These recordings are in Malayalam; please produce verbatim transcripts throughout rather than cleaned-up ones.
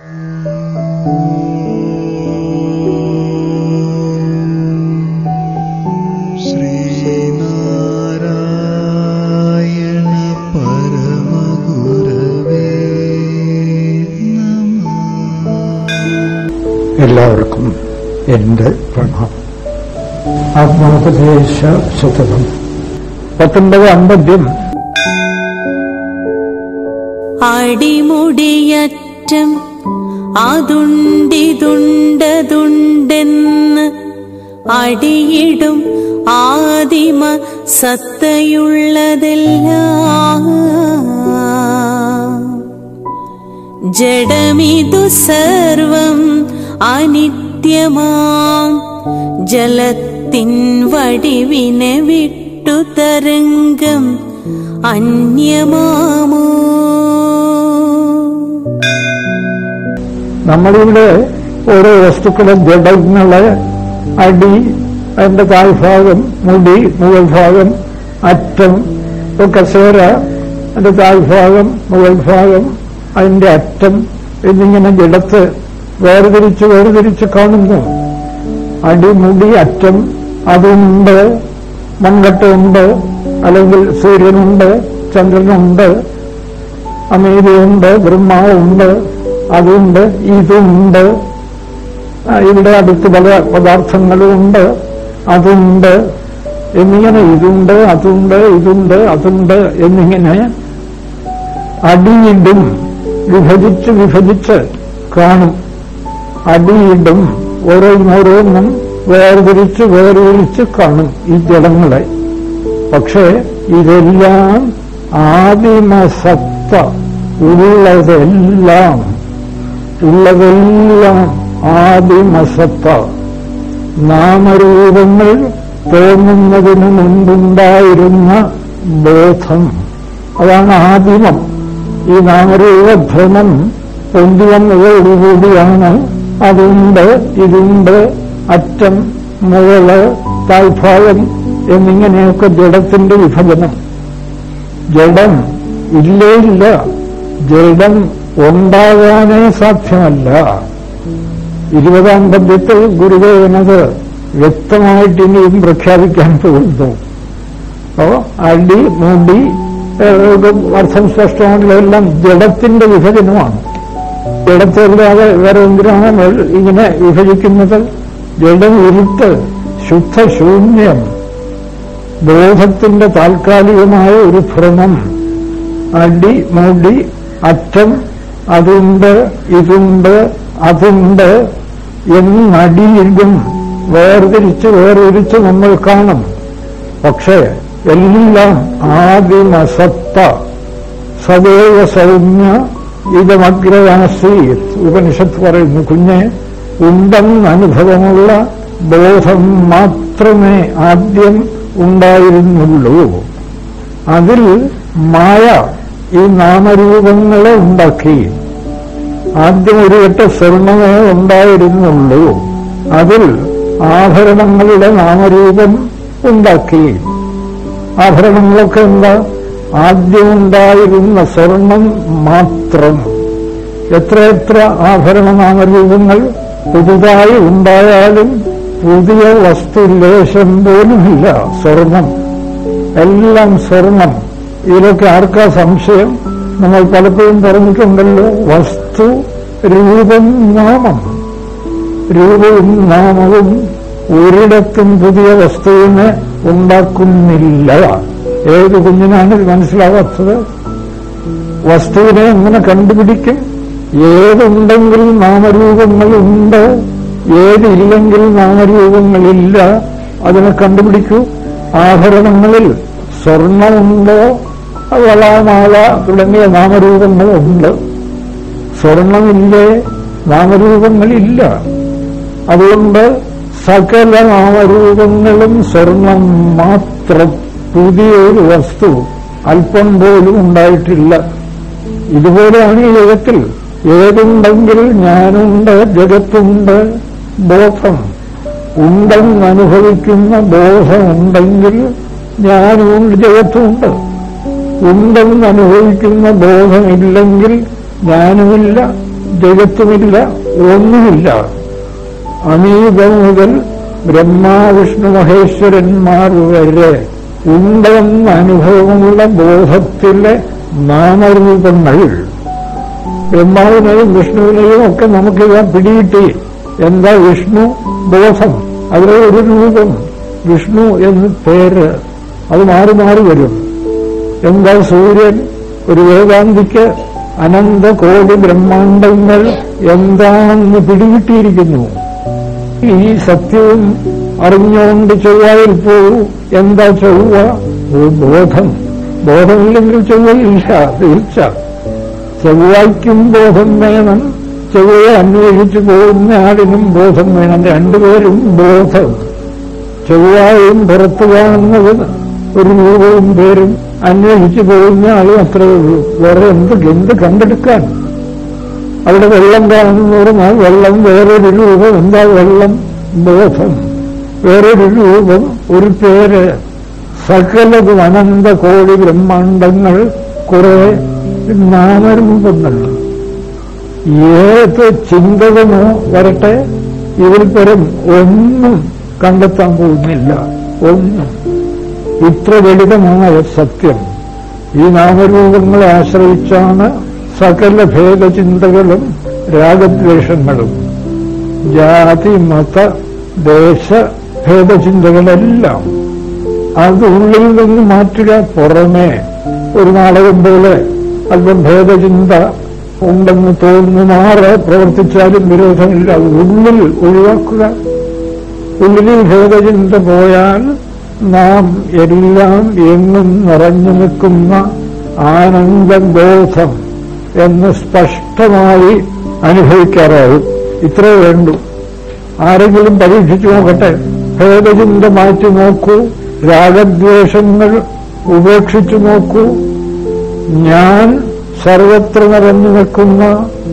എല്ലാവർക്കും എൻ്റെ പ്രണാമം. ആത്മോപദേശ ശതകം പത്തൊൻപതാം പദ്യം. അടിമുടിയറ്റം അതുണ്ടിതുണ്ടതുണ്ടെന്ന് അടിയിടും ആദിമ സത്തയുള്ളതെല്ലാം ജഡമിതു സർവം അനിത്യമാം ജലത്തിൻ വടിവിനെ വിട്ടു തരംഗം അന്യമാമോ. നമ്മളിവിടെ ഓരോ വസ്തുക്കളെ ജഡങ്ങളെ അടി, അതിന്റെ താഴ്ഭാഗം, മുടി, മുകൾ ഭാഗം, അറ്റം, ഇപ്പൊ കസേര, അതിന്റെ താഴ്ഭാഗം, മുകൾ ഭാഗം, അതിന്റെ അറ്റം എന്നിങ്ങനെ ജഡത്ത് വേർതിരിച്ച് വേർതിരിച്ച് കാണുന്നു. അടിമുടി അറ്റം അതുണ്ട്, മൺകട്ടയുണ്ട്, അല്ലെങ്കിൽ സൂര്യനുണ്ട്, ചന്ദ്രനുണ്ട്, അമീരയുണ്ട്, ബ്രഹ്മാവുണ്ട്, അതുണ്ട്, ഇതുണ്ട്, ഇവിടെ അടുത്ത് പല പദാർത്ഥങ്ങളുമുണ്ട്, അതുണ്ട് എന്നിങ്ങനെ ഇതുണ്ട്, അതുണ്ട്, ഇതുണ്ട്, അതുണ്ട് എന്നിങ്ങനെ അടിയിടും വിഭജിച്ച് വിഭജിച്ച് കാണും. അടിയിടും ഓരോന്നോരോന്നും വേർതിരിച്ച് വേർതിരിച്ച് കാണും ഈ ജലങ്ങളെ. പക്ഷേ ഇതെല്ലാം ആദിമസത്ത, ഉള്ളതെല്ലാം ഉള്ളതെല്ലാം ആദിമസത്ത. നാമരൂപങ്ങൾ തോന്നുന്നതിന് മുൻപുണ്ടായിരുന്ന ബോധം, അതാണ് ആദിമം. ഈ നാമരൂപഭ്രമം പൊന്തി വന്നതോടുകൂടിയാണ് അതുണ്ട്, ഇതുണ്ട്, അറ്റം, മുകള്, താഴ്ഭാഗം എന്നിങ്ങനെയൊക്കെ ജഡത്തിന്റെ വിഭജനം. ജഡം ഇല്ലേ ഇല്ല, ജഡം ഉണ്ടാകാനേ സാധ്യമല്ല. ഇരുപതാം പദ്യത്തിൽ ഗുരുദേവനത് വ്യക്തമായിട്ട് ഇനിയും പ്രഖ്യാപിക്കാൻ പോകുന്നു. അപ്പോ അടി, മുടി, അർത്ഥം സ്പഷ്ടമാണല്ലോ, എല്ലാം ജഡത്തിന്റെ വിഭജനമാണ്. ജഡത്തല്ലാതെ വേറെ എന്തിനാണ് ഇങ്ങനെ വിഭജിക്കുന്നത്? ജഡം ഇരുട്ട്, ശുദ്ധശൂന്യം, ബോധത്തിന്റെ താൽക്കാലികമായ ഒരു ഭ്രമം. അടി, മുടി, അറ്റം, അതുണ്ട്, ഇതുണ്ട്, അതുണ്ട് എന്നടിയിലും വേർതിരിച്ച് വേർതിരിച്ച് നമ്മൾ കാണും. പക്ഷേ എല്ലാം ആദിമസത്ത. സദൈവ സൗമ്യ ഇതമഗ്രവാസീത് ഉപനിഷത്ത് പറയുന്നു. കുഞ്ഞെ, ഉണ്ടെന്ന് അനുഭവമുള്ള ബോധം മാത്രമേ ആദ്യം ഉണ്ടായിരുന്നുള്ളൂ. അതിൽ മായ ഈ നാമരൂപങ്ങളെ ഉണ്ടാക്കി. ആദ്യം ഒരു വട്ട സ്വർണമേ ഉണ്ടായിരുന്നുള്ളൂ. അതിൽ ആഭരണങ്ങളുടെ നാമരൂപം ഉണ്ടാക്കി. ആഭരണങ്ങളൊക്കെ എന്താ? ആദ്യം ഉണ്ടായിരുന്ന സ്വർണം മാത്രം. എത്രയെത്ര ആഭരണ നാമരൂപങ്ങൾ പുതുതായി ഉണ്ടായാലും പുതിയ വസ്തു ലേശം പോലുമില്ല. സ്വർണം, എല്ലാം സ്വർണം. ഇതിലൊക്കെ ആർക്കാ സംശയം? നമ്മൾ പലപ്പോഴും പറഞ്ഞിട്ടുണ്ടല്ലോ, വസ്തു, രൂപം, നാമം. രൂപവും നാമവും ഒരിടത്തും പുതിയ വസ്തുവിനെ ഉണ്ടാക്കുന്നില്ല. ഏത് കുഞ്ഞിനാണ് ഇത് മനസ്സിലാവാത്തത്? വസ്തുവിനെ എങ്ങനെ കണ്ടുപിടിക്കും? ഏതുണ്ടെങ്കിൽ നാമരൂപങ്ങളുണ്ട്, ഏതില്ലെങ്കിൽ നാമരൂപങ്ങളില്ല. അതിനെ കണ്ടുപിടിക്കൂ. ആഭരണങ്ങളിൽ സ്വർണമുണ്ടോ, വളമാല തുടങ്ങിയ നാമരൂപങ്ങളുണ്ട്. സ്വർണമില്ലേ, നാമരൂപങ്ങളില്ല. അതുകൊണ്ട് സകല നാമരൂപങ്ങളും സ്വർണം മാത്രം. പുതിയൊരു വസ്തു അല്പം പോലും ഉണ്ടായിട്ടില്ല. ഇതുപോലെയാണ് ഈ ജഗത്തിൽ. ഏതുണ്ടെങ്കിൽ ഞാനുണ്ട്, ജഗത്തുണ്ട്, ബോധം ഉണ്ടെന്ന് അനുഭവിക്കുന്ന ബോധമുണ്ടെങ്കിൽ ഞാനുണ്ട്, ജഗത്തുണ്ട്. ഉണ്ടെന്ന് അനുഭവിക്കുന്ന ബോധമില്ലെങ്കിൽ ഞാനുമില്ല, ജഗത്തുമില്ല, ഒന്നുമില്ല. അമീബം മുതൽ ബ്രഹ്മാ വിഷ്ണു മഹേശ്വരന്മാർ വരെ ഉണ്ടെന്ന അനുഭവമുള്ള ബോധത്തിലെ നാമരൂപങ്ങൾ. ബ്രഹ്മാവിനെയും വിഷ്ണുവിനെയും ഒക്കെ നമുക്കിത് പിടികിട്ടി. എന്താ വിഷ്ണു? ബോധം. അതിലെ ഒരു രൂപം വിഷ്ണു എന്ന് പേര്. അത് മാറി മാറി വരും. എന്താ സൂര്യൻ? ഒരു വേദാന്തിക്ക് അനന്ത കോടി ബ്രഹ്മാണ്ടങ്ങൾ എന്താണെന്ന് പിടികിട്ടിയിരിക്കുന്നു. ഈ സത്യവും അറിഞ്ഞുകൊണ്ട് ചൊവ്വയിൽ പോകൂ. എന്താ ചൊവ്വ? ബോധം. ബോധമില്ലെങ്കിൽ ചൊവ്വയില്ല, തീർച്ച. ചൊവ്വയ്ക്കും ബോധം വേണം, ചൊവ്വയെ അന്വേഷിച്ചു പോകുന്ന ആളിനും ബോധം വേണം. രണ്ടുപേരും ബോധം. ചൊവ്വയും പുറത്തു കാണുന്നത് ഒരു രൂപവും പേരും, അന്വേഷിച്ചു പോകുന്ന ആളും അത്രേ ഉള്ളൂ. വേറെ എന്ത് എന്ത് കണ്ടെടുക്കാൻ? അവിടെ വെള്ളം കാണുന്നു പറഞ്ഞാൽ വെള്ളം വേറൊരു രൂപം. എന്താ വെള്ളം? ബോധം. വേറൊരു രൂപം, ഒരു പേര്. സകലതും അനന്ത കോടി ബ്രഹ്മാണ്ടങ്ങൾ, കുറെ നാമരൂപങ്ങൾ. ഏത് ചിന്തകമോ വരട്ടെ, ഇതിൽ പരം ഒന്നും കണ്ടെത്താൻ പോകുന്നില്ല. ഒന്നും. ഇത്ര ലളിതമായ സത്യം. ഈ നാമരൂപങ്ങളെ ആശ്രയിച്ചാണ് സകല ഭേദചിന്തകളും രാഗദ്വേഷങ്ങളും. ജാതി മത ദേശ ഭേദചിന്തകളെല്ലാം അത് ഉള്ളിൽ നിന്ന് മാറ്റുക. പുറമേ ഒരു നാടകം പോലെ അല്പം ഭേദചിന്ത ഉണ്ടെന്ന് തോന്നുമാറ് പ്രവർത്തിച്ചാലും വിരോധമില്ല. അത് ഉള്ളിൽ ഒഴിവാക്കുക. ഉള്ളിൽ ഭേദചിന്ത പോയാൽ നാം എല്ലാം എങ്ങും നിറഞ്ഞു നിൽക്കുന്ന ആനന്ദബോധം എന്ന് സ്പഷ്ടമായി അനുഭവിക്കാറാവും. ഇത്രേ വേണ്ടു. ആരെങ്കിലും പരീക്ഷിച്ചു നോക്കട്ടെ. ഭേദചിന്ത മാറ്റി നോക്കൂ. രാഗദ്വേഷങ്ങൾ ഉപേക്ഷിച്ചു നോക്കൂ. ഞാൻ സർവത്ര നിറഞ്ഞു നിൽക്കുന്ന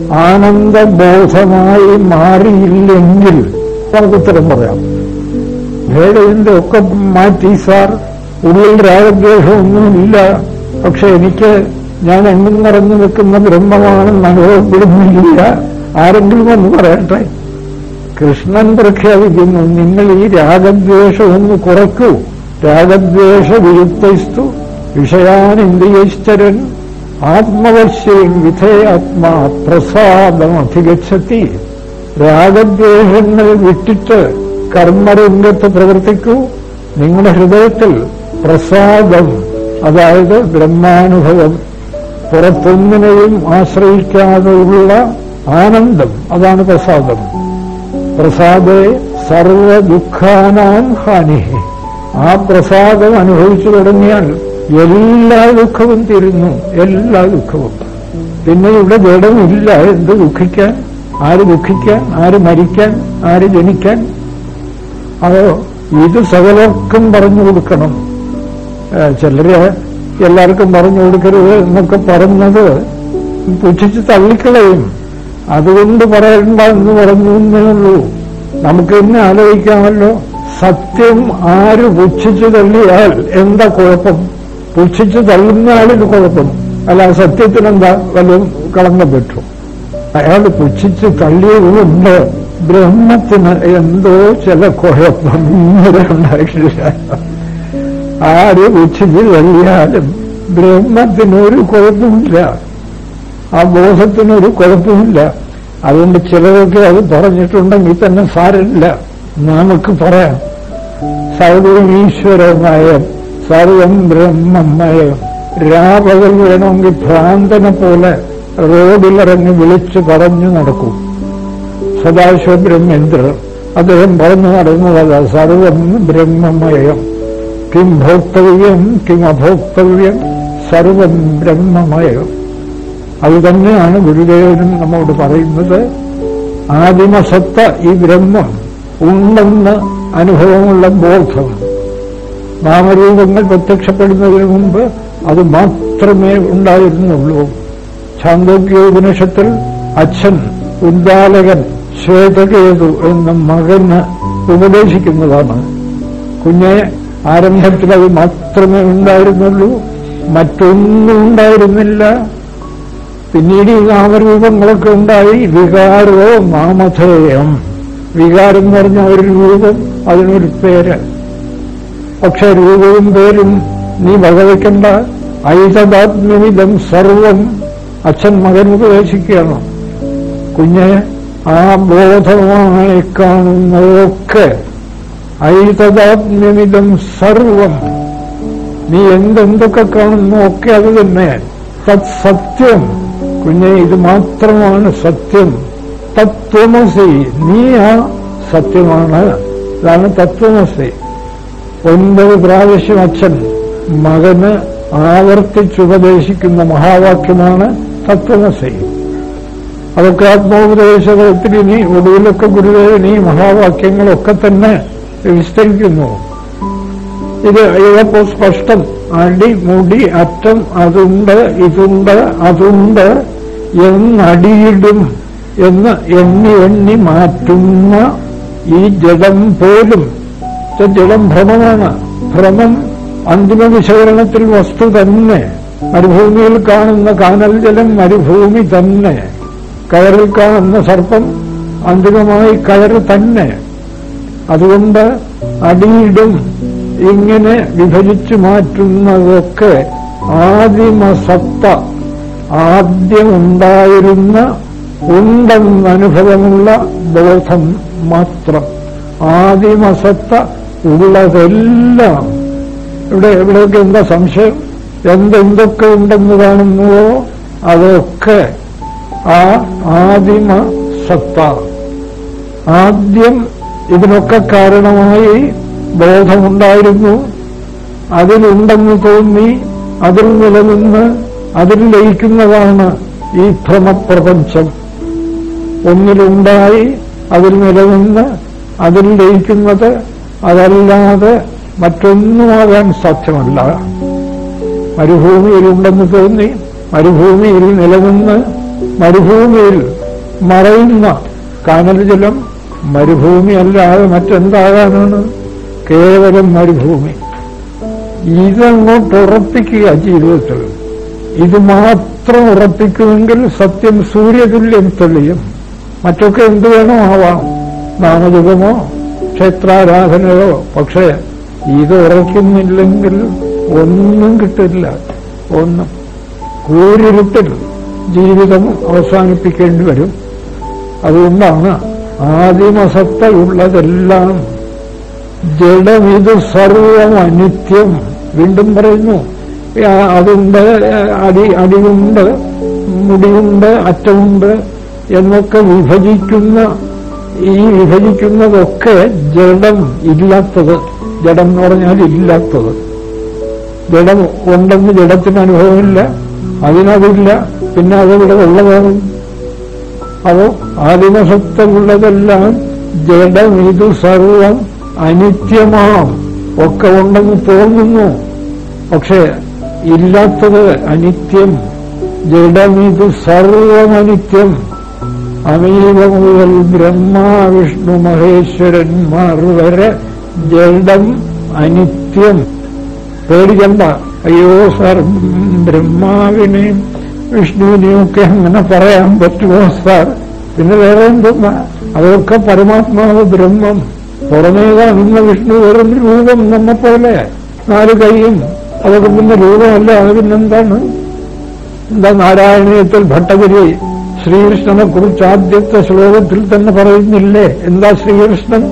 ആനന്ദബോധമായി മാറിയില്ലെങ്കിൽ നമുക്ക് ഉത്തരം പറയാം. ഭേദചിന്ത ഒക്കെ മാറ്റി സാർ, ഉള്ളിൽ രാഗദ്വേഷമൊന്നുമില്ല, പക്ഷെ എനിക്ക് ഞാൻ എങ്ങും നിറഞ്ഞു നിൽക്കുന്ന ബ്രഹ്മമാണെന്ന് അനുഭവപ്പെടുന്നില്ല. ആരെങ്കിലും ഒന്ന് പറയട്ടെ. കൃഷ്ണൻ പ്രഖ്യാപിക്കുന്നു, നിങ്ങൾ ഈ രാഗദ്വേഷം ഒന്ന് കുറയ്ക്കൂ. രാഗദ്വേഷ വിയുക്തസ്തു വിഷയാനിന്ദ്രിയശ്ചരൻ ആത്മവശ്യം വിധേയാത്മാ പ്രസാദം അധിഗച്ഛതി. രാഗദ്വേഷങ്ങൾ വിട്ടിട്ട് കർമ്മരംഗത്ത് പ്രവർത്തിക്കൂ. നിങ്ങളുടെ ഹൃദയത്തിൽ പ്രസാദം, അതായത് ബ്രഹ്മാനുഭവം, പുറത്തൊന്നിനെയും ആശ്രയിക്കാതെയുള്ള ആനന്ദം, അതാണ് പ്രസാദം. പ്രസാദേ സർവ ദുഃഖാനാം ഹാനി. ആ പ്രസാദം അനുഭവിച്ചു തുടങ്ങിയാൽ എല്ലാ ദുഃഖവും തീരുന്നു. എല്ലാ ദുഃഖവും. പിന്നെ ഇവിടെ ജഡമില്ല. എന്ത് ദുഃഖിക്കാൻ? ആര് ദുഃഖിക്കാൻ? ആര് മരിക്കാൻ? ആര് ജനിക്കാൻ? അതോ ഇത് സകലർക്കും പറഞ്ഞു കൊടുക്കണം. ചിലര് എല്ലാവർക്കും പറഞ്ഞു കൊടുക്കരുത് എന്നൊക്കെ പറഞ്ഞത് പുച്ഛിച്ച് തള്ളിക്കളയും. അതുകൊണ്ട് പറയണ്ട എന്ന് പറഞ്ഞു എന്നേ ഉള്ളൂ. നമുക്ക് ഇന്ന് ആലോചിക്കാമല്ലോ. സത്യം ആര് പുച്ഛിച്ചു തള്ളിയാൽ എന്താ കുഴപ്പം? പുച്ഛിച്ചു തള്ളുന്ന ആളിന് കുഴപ്പം. അല്ല, സത്യത്തിനെന്താ വല്ലതും കളങ്കപ്പെട്ടു? അയാൾ പുച്ഛിച്ച് തള്ളിയതുകൊണ്ട് ബ്രഹ്മത്തിന് എന്തോ ചില കുഴപ്പം ഇന്നലെ ഉണ്ടായിട്ടില്ല. ആര് പുച്ഛിച്ച് തള്ളിയാലും ബ്രഹ്മത്തിനൊരു കുഴപ്പമില്ല, ആ ബോധത്തിനൊരു കുഴപ്പമില്ല. അതുകൊണ്ട് ചിലരൊക്കെ അത് പറഞ്ഞിട്ടുണ്ടെങ്കിൽ തന്നെ സാരമില്ല, നമുക്ക് പറയാം. സർവം ഈശ്വരമയം, സർവം ബ്രഹ്മമയം. രാപകൽ വേണമെങ്കിൽ ഭ്രാന്തനെ പോലെ റോഡിലിറങ്ങി വിളിച്ചു പറഞ്ഞു നടക്കും. സദാശിവ ബ്രഹ്മേന്ദ്രർ അദ്ദേഹം പറഞ്ഞു നടന്നതല്ല, സർവം ബ്രഹ്മമയം. കിം ഭോക്തവ്യം കിം അഭോക്തവ്യം, സർവം ബ്രഹ്മമയം. അത് തന്നെയാണ് ഗുരുദേവനും നമ്മോട് പറയുന്നത്. ആദിമസത്ത ഈ ബ്രഹ്മം ഉണ്ടെന്ന് അനുഭവമുള്ള ബോധം. നാമരൂപങ്ങൾ പ്രത്യക്ഷപ്പെടുന്നതിന് മുമ്പ് അത് മാത്രമേ ഉണ്ടായിരുന്നുള്ളൂ. ഛാന്തോക്യോപനിഷത്തിൽ അച്ഛൻ ഉദ്ദാലകൻ ശ്വേതകേതു എന്ന മകന് ഉപദേശിക്കുന്നതാണ്. കുഞ്ഞെ, ആരംഭത്തിൽ അത് മാത്രമേ ഉണ്ടായിരുന്നുള്ളൂ, മറ്റൊന്നും ഉണ്ടായിരുന്നില്ല. പിന്നീട് ഈ നാമരൂപങ്ങളൊക്കെ ഉണ്ടായി. വികാരോ നാമധേയം. വികാരം എന്ന് പറഞ്ഞ ഒരു രൂപം, അതിനൊരു പേര്. പക്ഷെ രൂപവും പേരും നീ വകവയ്ക്കണ്ട. ഐതദാത്മ്യമിതം സർവം. അച്ഛൻ മകൻ ഉപദേശിക്കുകയാണ്. കുഞ്ഞെ, ആ ബോധമായി കാണുന്നതൊക്കെ ഐതദാത്മ്യമിതം സർവം. നീ എന്തെന്തൊക്കെ കാണുന്നു ഒക്കെ അത് തന്നെ. തത് സത്യം. കുഞ്ഞെ, ഇത് മാത്രമാണ് സത്യം. തത്വമസി. നീ ആ സത്യമാണ്. ഇതാണ് തത്വമസി. ഒൻപത് പ്രാവശ്യം അച്ഛൻ മകന് ആവർത്തിച്ചുപദേശിക്കുന്ന മഹാവാക്യമാണ് തത്വമസി. അതൊക്കെ ആത്മോപദേശത്തിൽ ഇനി ഒടുവിലൊക്കെ ഗുരുദേവൻ ഈ മഹാവാക്യങ്ങളൊക്കെ തന്നെ വിസ്തരിക്കുന്നു. ഇത് ഇതപ്പോ സ്പഷ്ടം. അടി മുടി അറ്റം അതുണ്ട് ഇതുണ്ട് അതുണ്ട് എന്നടിയിടും എന്ന് എണ്ണി എണ്ണി മാറ്റുന്ന ഈ ജഡം പോലും. ജഡം ഭ്രമമാണ്. ഭ്രമം അന്തിമ വിശകലനത്തിൽ വസ്തു തന്നെ. മരുഭൂമിയിൽ കാണുന്ന കാനൽ ജലം മരുഭൂമി തന്നെ. കയറിൽ കാണുന്ന സർപ്പം അന്തിമമായി കയറ് തന്നെ. അതുകൊണ്ട് അടിയിടും ഇങ്ങനെ വിഭജിച്ചു മാറ്റുന്നതൊക്കെ ആദിമസത്ത, ആദ്യമുണ്ടായിരുന്ന ഉണ്ടെന്നനുഭവമുള്ള ബോധം മാത്രം. ആദിമസത്ത ഉള്ളതെല്ലാം. ഇവിടെ എവിടെയൊക്കെ എന്താ സംശയം? എന്തെന്തൊക്കെ ഉണ്ടെന്ന് കാണുന്നുവോ അതൊക്കെ ആ ആദിമ സത്ത. ആദ്യം ഇതിനൊക്കെ കാരണമായി ബോധമുണ്ടായിരുന്നു. അതിലുണ്ടെന്ന് തോന്നി, അതിൽ നിലനിന്ന് അതിൽ ലയിക്കുന്നതാണ് ഈ ഭ്രമപ്രപഞ്ചം. ഒന്നിലുണ്ടായി അതിൽ നിലനിന്ന് അതിൽ ലയിക്കുന്നത് അതല്ലാതെ മറ്റൊന്നുമാകാൻ സാധ്യമല്ല. മരുഭൂമിയിലുണ്ടെന്ന് തോന്നി, മരുഭൂമിയിൽ നിലനിന്ന് മരുഭൂമിയിൽ മറയുന്ന കാനൽ ജലം മരുഭൂമി അല്ലാതെ മറ്റെന്താകാനാണ്? കേവലം മരുഭൂമി. ഇതങ്ങോട്ട് ഉറപ്പിക്കുക ജീവിതത്തിൽ. ഇത് മാത്രം ഉറപ്പിക്കുമെങ്കിൽ സത്യം സൂര്യതുല്യം തെളിയും. മറ്റൊക്കെ എന്തു വേണോ ആവാം, നാമജപമോ ക്ഷേത്രാരാധനയോ. പക്ഷേ ഇത് ഉറയ്ക്കുന്നില്ലെങ്കിൽ ഒന്നും കിട്ടില്ല. ഒന്നും കൂരിരുട്ടിൽ ജീവിതം അവസാനിപ്പിക്കേണ്ടി വരും. അതുകൊണ്ടാണ് ആദിമസത്തയുള്ളതെല്ലാം ജഡമിത് സർവം അനിത്യം. വീണ്ടും പറയുന്നു, അതുണ്ട്, അടി അടിയുണ്ട്, മുടിയുണ്ട്, അറ്റമുണ്ട് എന്നൊക്കെ വിഭജിക്കുന്ന ഈ വിഭജിക്കുന്നതൊക്കെ ജഡം ഇല്ലാത്തത്. ജഡം എന്ന് പറഞ്ഞാൽ ഇല്ലാത്തത്. ജഡം ഉണ്ടെന്ന് ജഡത്തിന് അനുഭവമില്ല, അതിനതില്ല, പിന്നെ അതിവിടെ ഉള്ളതാണ്. അപ്പോ ആദിമസത്തമുള്ളതെല്ലാം ജഡം ഇത് സർവം അനിത്യമാം. ഒക്കെ ഉണ്ടെന്ന് തോന്നുന്നു, പക്ഷെ ഇല്ലാത്തത് അനിത്യം. ജഡമിത് സർവമനിത്യം. അമീവ മുതൽ ബ്രഹ്മ വിഷ്ണു മഹേശ്വരന്മാർ വരെ ജഡം അനിത്യം. പേടിക്കണ്ട, അയ്യോ സാർ ബ്രഹ്മാവിനെയും വിഷ്ണുവിനെയും ഒക്കെ അങ്ങനെ പറയാൻ പറ്റുമോ സാർ? പിന്നെ വേറെ എന്തെന്നാ? അതൊക്കെ പരമാത്മാവ് ബ്രഹ്മം. പുറമേ കാണുന്ന വിഷ്ണു വെറും രൂപം, നമ്മെ പോലെ നാല് കൈയും. അതൊക്കെ പിന്നെ രൂപമല്ല, അത് പിന്നെന്താണ്? എന്താ നാരായണീയത്തിൽ ഭട്ടതിരി ശ്രീകൃഷ്ണനെ കുറിച്ച് ആദ്യത്തെ ശ്ലോകത്തിൽ തന്നെ പറയുന്നില്ലേ? എന്താ ശ്രീകൃഷ്ണൻ?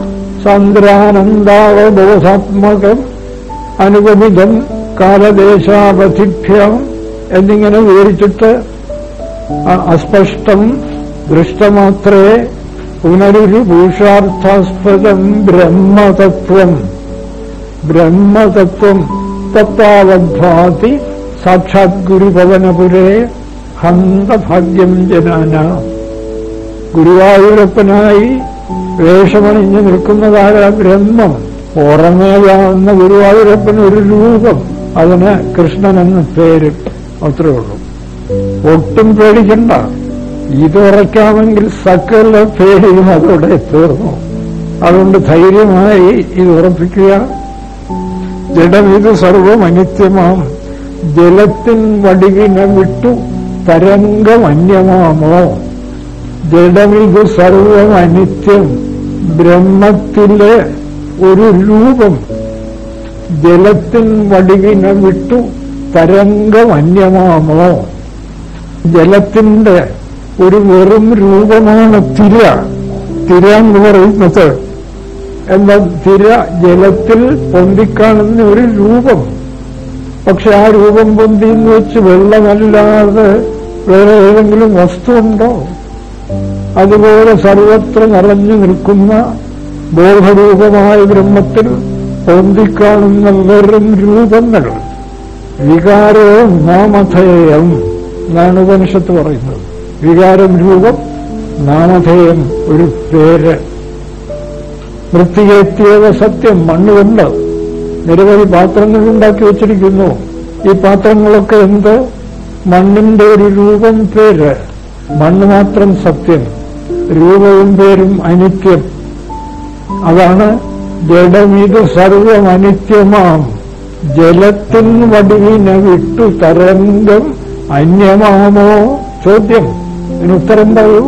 സാന്ദ്രാനന്ദാവബോധാത്മകം അനുപമിതം കാലദേശാവധിഭ്യം എന്നിങ്ങനെ വിവരിച്ചിട്ട് അസ്പഷ്ടം ദൃഷ്ടമാത്രേ പുനരുരു ഭൂഷാർത്ഥാസ്പദം ബ്രഹ്മതത്വം. ബ്രഹ്മതത്വം തത്താവദ്ഭാതി സാക്ഷാത് ഗുരുഭവനപുരേ ഹന്തഭാഗ്യം ജനാന. ഗുരുവായൂരപ്പനായി വേഷമണിഞ്ഞു നിൽക്കുന്നതായ ബ്രഹ്മം. പുറമേയാവുന്ന ഗുരുവായൂരപ്പൻ ഒരു രൂപം, അതിന് കൃഷ്ണനെന്ന് പേര്. അത്രേ ഉള്ളൂ. ഒട്ടും പേടിക്കണ്ട. ഇതുറയ്ക്കാമെങ്കിൽ സകല പേടിയും അതോടെ തീർന്നു. അതുകൊണ്ട് ധൈര്യമായി ഇത് ഉറപ്പിക്കുക. ജഡം ഇത് സർവം അനിത്യമാം. ജലത്തിൻ വടിവിനെ വിട്ടു തരംഗമന്യമാമോ? ജഡമിത് സർവം അനിത്യം. ബ്രഹ്മത്തിലെ ഒരു രൂപം ജലത്തിൻ വടിവിനെ വിട്ടു തരംഗമന്യമാമോ? ജലത്തിന്റെ ഒരു വെറും രൂപമാണ് തിര. തിര എന്ന് പറയുന്നത് എന്താ? തിര ജലത്തിൽ പൊന്തിക്കാണുന്ന ഒരു രൂപം. പക്ഷെ ആ രൂപം പൊന്തിന്ന് വെച്ച് വെള്ളമല്ലാതെ വേറെ ഏതെങ്കിലും വസ്തുണ്ടോ? അതുപോലെ സർവത്ര നിറഞ്ഞു നിൽക്കുന്ന ബോധരൂപമായ ബ്രഹ്മത്തിൽ പൊന്തിക്കാണുന്ന വെറും രൂപങ്ങൾ. വികാരവും നാമധേയം എന്നാണ് ഉപനിഷത്ത് പറയുന്നത്. വികാരം രൂപം, നാമധേയം ഒരു പേര്. വൃത്തികേത്യേവ സത്യം. മണ്ണുകൊണ്ട് നിരവധി പാത്രങ്ങൾ ഉണ്ടാക്കി വച്ചിരിക്കുന്നു. ഈ പാത്രങ്ങളൊക്കെ എന്ത്? മണ്ണിന്റെ ഒരു രൂപം, പേര്. മണ്ണ് മാത്രം സത്യം, രൂപവും പേരും അനിത്യം. അതാണ് ജഡമിത് സർവം അനിത്യമാം. ജലത്തിൻ വടിവിനെ വിട്ടു തരംഗം അന്യമാമോ? ചോദ്യം. ഇതിന് ഉത്തരം പറയൂ.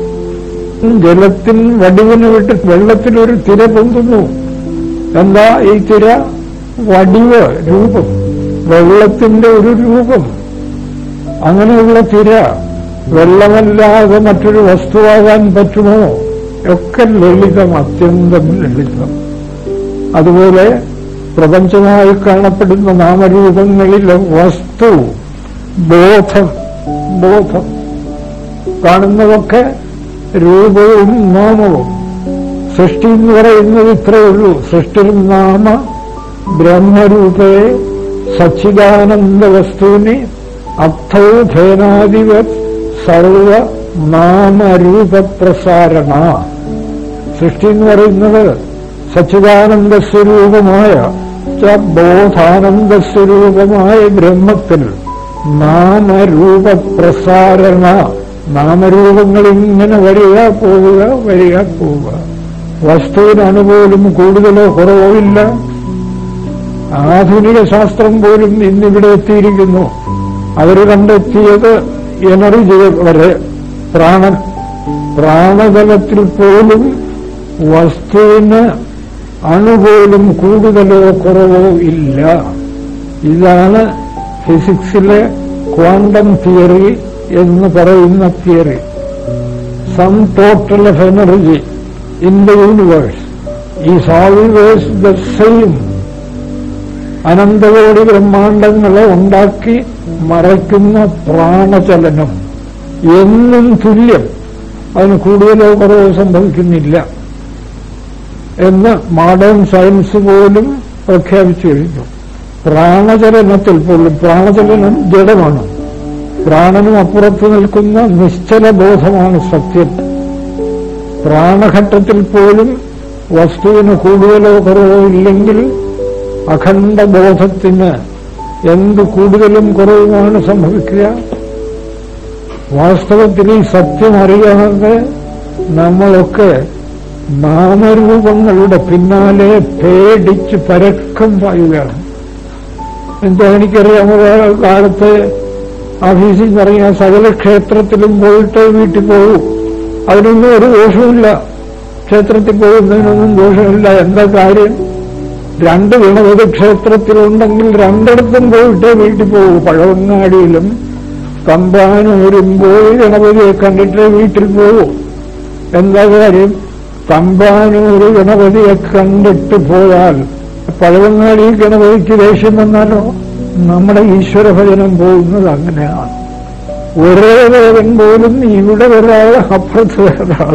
ജലത്തിൻ വടിവിനെ വിട്ട് വെള്ളത്തിലൊരു തിര പൊന്തുന്നു. എന്താ ഈ തിര? വടിവ്, രൂപം, വെള്ളത്തിന്റെ ഒരു രൂപം. അങ്ങനെയുള്ള തിര വെള്ളമല്ലാതെ മറ്റൊരു വസ്തുവാകാൻ പറ്റുമോ? ഒക്കെ ലളിതം, അത്യന്തം ലളിതം. അതുപോലെ പ്രപഞ്ചമായി കാണപ്പെടുന്ന നാമരൂപങ്ങളിലെ വസ്തു ബോധം. ബോധം കാണുന്നതൊക്കെ രൂപവും നാമവും. സൃഷ്ടി എന്ന് പറയുന്നത് ഇത്രയേ ഉള്ളൂ. സൃഷ്ടിർ നാമ ബ്രഹ്മരൂപേ സച്ചിദാനന്ദ വസ്തുവിന് അർത്ഥോ ധേനാദിവത് സർവ നാമരൂപപ്രസാരണ. സൃഷ്ടി എന്ന് പറയുന്നത് സച്ചിദാനന്ദ സ്വരൂപമായ ബോധാനന്ദ സ്വരൂപമായ ബ്രഹ്മത്തിൽ നാമരൂപപ്രസാരണ. നാമരൂപങ്ങൾ ഇങ്ങനെ വരിക പോവുക, വരിക പോവുക. വസ്തുവിന് അണുപോലും കൂടുതലോ കുറവോ ഇല്ല. ആധുനിക ശാസ്ത്രം പോലും ഇന്നിവിടെ എത്തിയിരിക്കുന്നു. അവർ കണ്ടെത്തിയത് എനർജി വരെ, പ്രാണൻ. പ്രാണതലത്തിൽ പോലും വസ്തുവിന് അണുപോലും കൂടുതലോ കുറവോ ഇല്ല. ഇതാണ് ഫിസിക്സിലെ ക്വാണ്ടം തിയറി എന്ന് പറയുന്ന theory. Sum total of energy in the universe is always the same. അനന്തകോടി ബ്രഹ്മാണ്ടങ്ങളെ ഉണ്ടാക്കി മറയ്ക്കുന്ന പ്രാണചലനം എന്നും തുല്യം. അതിന് കൂടുതലോ കുറവോ സംഭവിക്കുന്നില്ല എന്ന് മോഡേൺ സയൻസ് പോലും പ്രഖ്യാപിച്ചു കഴിഞ്ഞു. പ്രാണചലനത്തിൽ പോലും, പ്രാണചലനം ജഡമാണ്, പ്രാണനും അപ്പുറത്ത് നിൽക്കുന്ന നിശ്ചല ബോധമാണ് സത്യം. പ്രാണഘട്ടത്തിൽ പോലും വസ്തുവിന് കൂടുതലോ കുറവോ ഇല്ലെങ്കിൽ അഖണ്ഡ ബോധത്തിന് എന്ത് കൂടുതലും കുറവുമാണ് സംഭവിക്കുക? വാസ്തവത്തിൽ ഈ സത്യം അറിയാതെ നമ്മളൊക്കെ നാമരൂപങ്ങളുടെ പിന്നാലെ പേടിച്ച് പരക്കം പായുകയാണ്. എന്താ എനിക്കറിയാമോ, കാലത്ത് ഓഫീസിൽ നിന്നിറങ്ങിയ സകല ക്ഷേത്രത്തിലും പോയിട്ട് വീട്ടിൽ പോകും. അതിനൊന്നും ഒരു ദോഷമില്ല. ക്ഷേത്രത്തിൽ പോകുന്നതിനൊന്നും ദോഷമില്ല. എന്താ കാര്യം? രണ്ട് ഗണപതി ക്ഷേത്രത്തിലുണ്ടെങ്കിൽ രണ്ടിടത്തും പോയിട്ടേ വീട്ടിൽ പോകും. പഴവങ്ങാടിയിലും തമ്പാനൂരും പോയി ഗണപതിയെ കണ്ടിട്ടേ വീട്ടിൽ പോകും. എന്താ കാര്യം? തമ്പാനൂര് ഗണപതിയെ കണ്ടിട്ട് പോയാൽ പഴവങ്ങാടി ഗണപതിക്ക് ദേഷ്യം വന്നാലോ? നമ്മുടെ ഈശ്വരഭജനം പോകുന്നത് അങ്ങനെയാണ്. ഒരേ ദേവൻ പോലും ഇവിടെ ഒരാൾ, അപ്പുറത്ത് ഒരാൾ.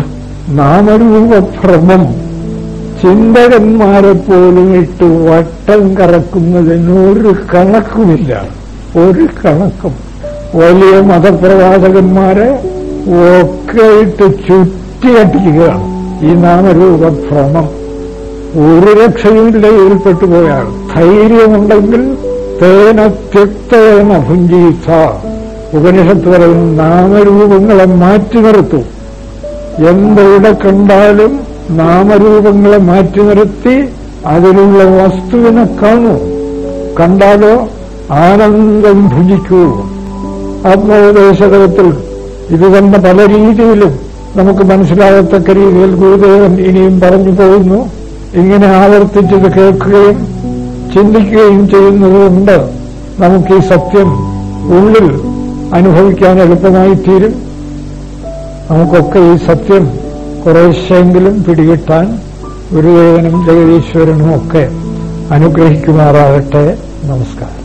നാമരൂപഭ്രമം ചിന്തകന്മാരെ പോലും ഇട്ട് വട്ടം കറക്കുന്നതിനൊരു കണക്കുമില്ല, ഒരു കണക്കും. വലിയ മതപ്രവാചകന്മാരെ ഒക്കെ ഇട്ട് ചുറ്റിയടിക്കുകയാണ് ഈ നാമരൂപഭ്രമം. ഒരു രക്ഷയുമില്ല ഇതിൽപ്പെട്ടുപോയാൽ. ധൈര്യമുണ്ടെങ്കിൽ തേന ത്യക്തേന ഭുഞ്ചീത. ഉപനിഷത്ത് പറയുന്ന നാമരൂപങ്ങളെ മാറ്റി നിർത്തും. എന്തെവിടെ കണ്ടാലും നാമരൂപങ്ങളെ മാറ്റി നിർത്തി അതിലുള്ള വസ്തുവിനെ കാണൂ. കണ്ടാലോ ആനന്ദം ഭുജിക്കൂ. ആത്മോപദേശതലത്തിൽ ഇത് തന്നെ പല രീതിയിലും നമുക്ക് മനസ്സിലാകത്തക്ക രീതിയിൽ ഗുരുദേവൻ ഇനിയും പറഞ്ഞു പോകുന്നു. ഇങ്ങനെ ആവർത്തിച്ചത് കേൾക്കുകയും ചിന്തിക്കുകയും ചെയ്യുന്നതുകൊണ്ട് നമുക്ക് ഈ സത്യം ഉള്ളിൽ അനുഭവിക്കാൻ എളുപ്പമായി തീരും. നമുക്കൊക്കെ ഈ സത്യം കുറേശ്ശെങ്കിലും പിടികിട്ടാൻ ഗുരുദേവനും ജഗദീശ്വരനും ഒക്കെ അനുഗ്രഹിക്കുമാറാകട്ടെ. നമസ്കാരം.